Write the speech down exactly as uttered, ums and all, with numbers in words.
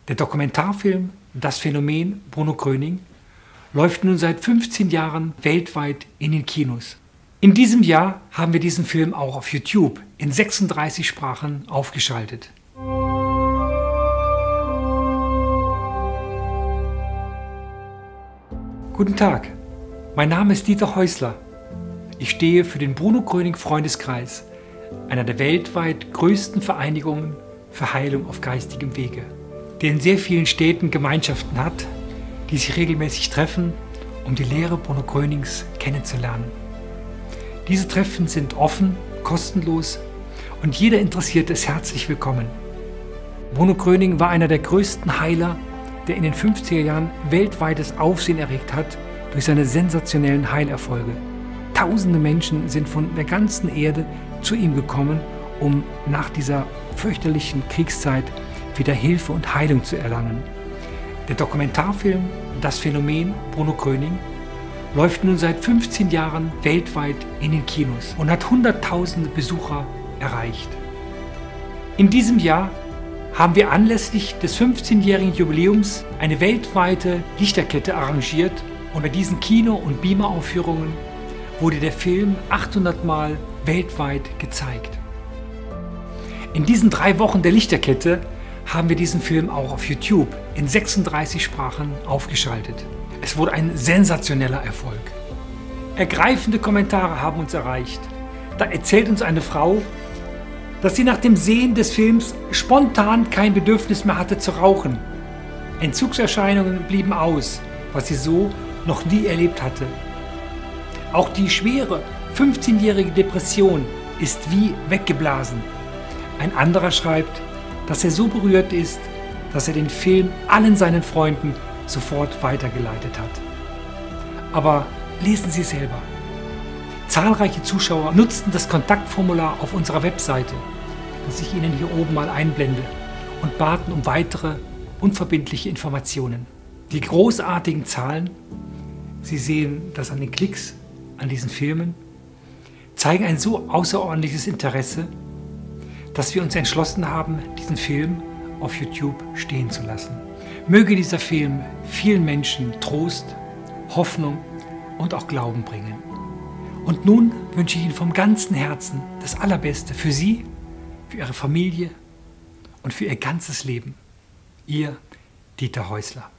Der Dokumentarfilm Das Phänomen Bruno Gröning läuft nun seit fünfzehn Jahren weltweit in den Kinos. In diesem Jahr haben wir diesen Film auch auf YouTube in sechsunddreißig Sprachen aufgeschaltet. Guten Tag, mein Name ist Dieter Häusler. Ich stehe für den Bruno Gröning Freundeskreis, einer der weltweit größten Vereinigungen für Heilung auf geistigem Wege, der in sehr vielen Städten Gemeinschaften hat, die sich regelmäßig treffen, um die Lehre Bruno Grönings kennenzulernen. Diese Treffen sind offen, kostenlos und jeder Interessierte ist herzlich willkommen. Bruno Gröning war einer der größten Heiler, der in den fünfziger Jahren weltweites Aufsehen erregt hat durch seine sensationellen Heilerfolge. Tausende Menschen sind von der ganzen Erde zu ihm gekommen, um nach dieser fürchterlichen Kriegszeit wieder Hilfe und Heilung zu erlangen. Der Dokumentarfilm Das Phänomen Bruno Gröning läuft nun seit fünfzehn Jahren weltweit in den Kinos und hat hunderttausende Besucher erreicht. In diesem Jahr haben wir anlässlich des fünfzehnjährigen Jubiläums eine weltweite Lichterkette arrangiert und bei diesen Kino- und Beamer-Aufführungen wurde der Film achthundert Mal weltweit gezeigt. In diesen drei Wochen der Lichterkette haben wir diesen Film auch auf YouTube in sechsunddreißig Sprachen aufgeschaltet. Es wurde ein sensationeller Erfolg. Ergreifende Kommentare haben uns erreicht. Da erzählt uns eine Frau, dass sie nach dem Sehen des Films spontan kein Bedürfnis mehr hatte zu rauchen. Entzugserscheinungen blieben aus, was sie so noch nie erlebt hatte. Auch die schwere fünfzehnjährige Depression ist wie weggeblasen. Ein anderer schreibt, dass er so berührt ist, dass er den Film allen seinen Freunden sofort weitergeleitet hat. Aber lesen Sie selber. Zahlreiche Zuschauer nutzten das Kontaktformular auf unserer Webseite, das ich Ihnen hier oben mal einblende, und baten um weitere unverbindliche Informationen. Die großartigen Zahlen, Sie sehen das an den Klicks an diesen Filmen, zeigen ein so außerordentliches Interesse, dass wir uns entschlossen haben, diesen Film auf YouTube stehen zu lassen. Möge dieser Film vielen Menschen Trost, Hoffnung und auch Glauben bringen. Und nun wünsche ich Ihnen vom ganzen Herzen das Allerbeste für Sie, für Ihre Familie und für Ihr ganzes Leben. Ihr Dieter Häusler.